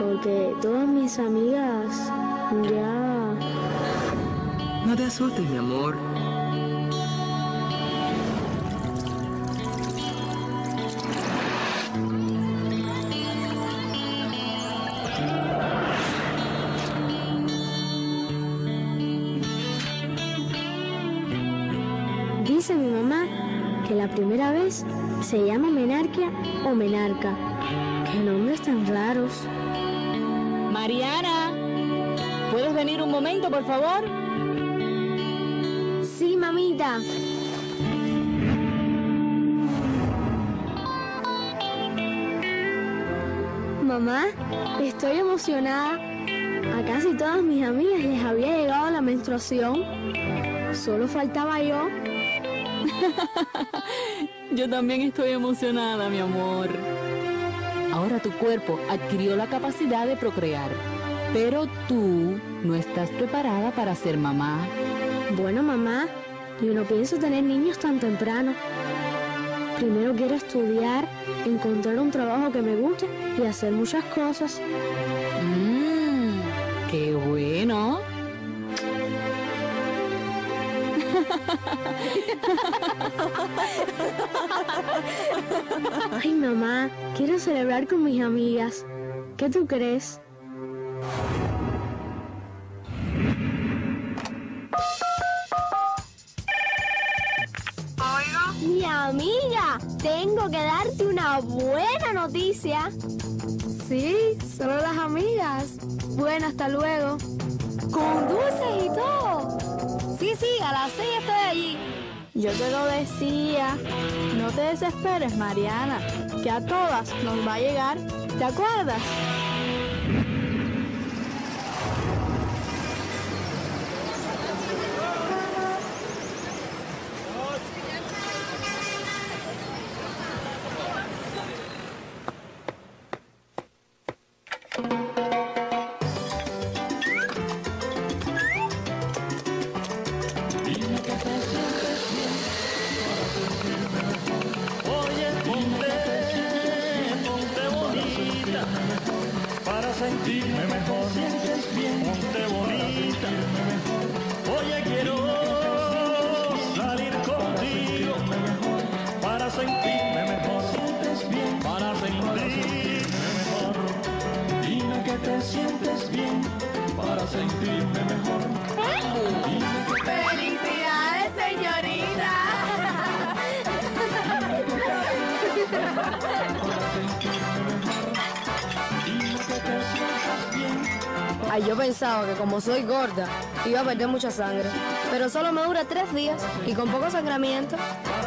porque todas mis amigas ya... No te asustes, mi amor. Dice mi mamá que la primera vez se llama menarquia o menarca. ¡Qué nombres tan raros! Mariana, ¿puedes venir un momento, por favor? Sí, mamita. Mamá, estoy emocionada. A casi todas mis amigas les había llegado la menstruación. Solo faltaba yo. Yo también estoy emocionada, mi amor. Ahora tu cuerpo adquirió la capacidad de procrear, pero tú no estás preparada para ser mamá. Bueno, mamá, yo no pienso tener niños tan temprano. Primero quiero estudiar, encontrar un trabajo que me guste y hacer muchas cosas. ¡Qué bueno! Ay, mamá, quiero celebrar con mis amigas. ¿Qué tú crees? Mi amiga, tengo que darte una buena noticia. Sí, solo las amigas. Bueno, hasta luego. Con dulces y todo. Sí, a las 6 estoy allí. Yo te lo decía. No te desesperes, Mariana, que a todas nos va a llegar. ¿Te acuerdas? Sentirme mejor, ponte bonita. Oye, quiero salir contigo para sentirme mejor, para sentirme mejor. Dime que te sientes bien para sentirme mejor. ¡Felicidades, señorita! Ay, yo pensaba que como soy gorda, iba a perder mucha sangre. Pero solo me dura 3 días y con poco sangramiento.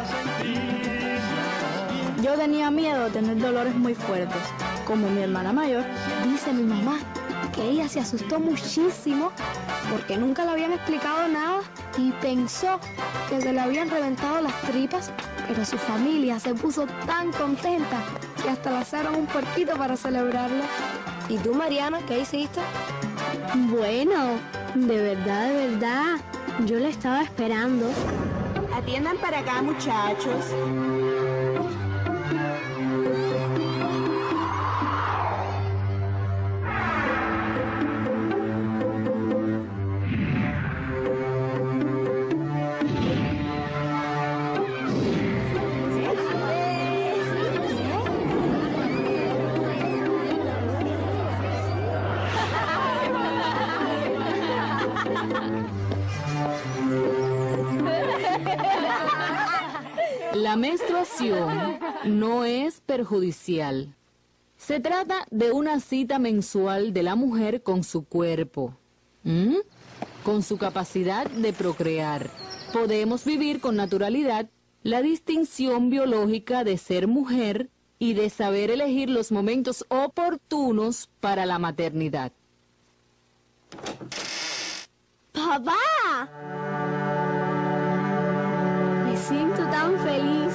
Yo tenía miedo de tener dolores muy fuertes. Como mi hermana mayor, dice mi mamá que ella se asustó muchísimo porque nunca le habían explicado nada y pensó que se le habían reventado las tripas, pero su familia se puso tan contenta que hasta lanzaron un puerquito para celebrarlo. ¿Y tú, Mariana, qué hiciste? Bueno, de verdad, yo la estaba esperando. Atiendan para acá, muchachos. La menstruación no es perjudicial. Se trata de una cita mensual de la mujer con su cuerpo, con su capacidad de procrear. Podemos vivir con naturalidad la distinción biológica de ser mujer y de saber elegir los momentos oportunos para la maternidad. ¡Papá! Me siento tan feliz.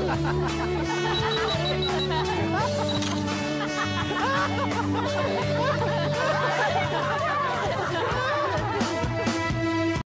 Ay.